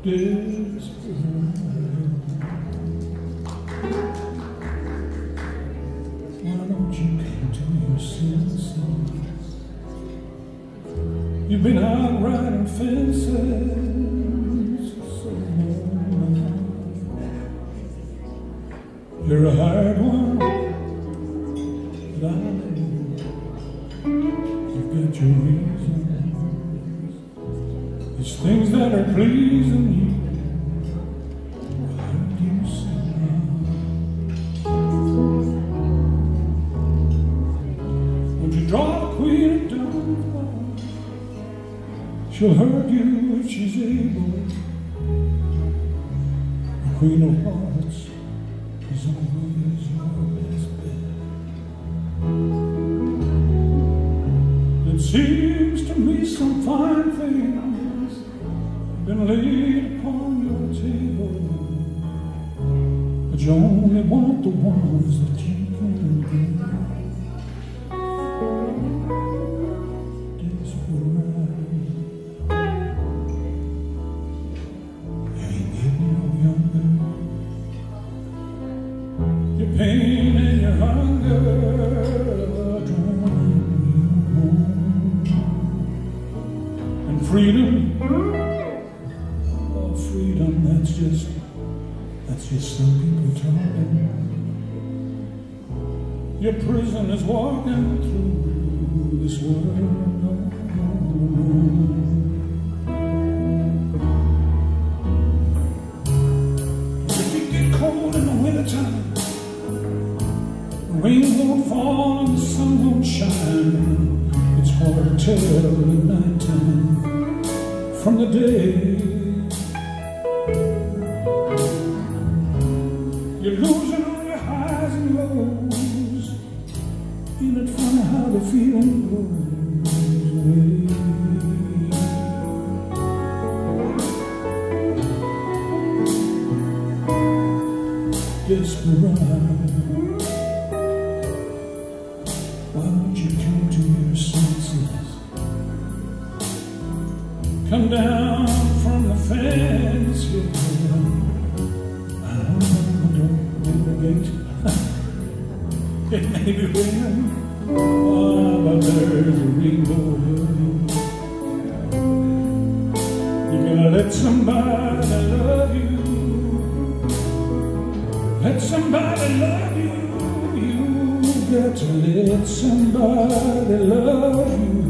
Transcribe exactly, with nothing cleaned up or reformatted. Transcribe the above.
desperate. Why don't you come to your senses? You've been out riding fences so long. You're a hard one, but I know you've got your reasons. It's things that are pleasing you. Why do you say no? Won't you draw a queen of downfall? She'll hurt you if she's able. The queen of hearts is always your best bet. It seems to me some fine things been laid upon your table, but you only want the ones that you can get. Your pain and your hunger are drawing you home. And freedom, oh freedom, that's just, that's just some people talking. Your prison is walking through this world. If you get cold in the wintertime, rain won't fall and the sun won't shine. It's hard to tell at night time from the day. You're losing all your highs and lows. Ain't it funny how the feeling goes away? Desperate. Why don't you come to your senses? Come down from the fence here. I don't know, don't gate. It may be raining, oh, but there's a rainbow here. You gotta let somebody love you. Let somebody love you. You got to let somebody love you.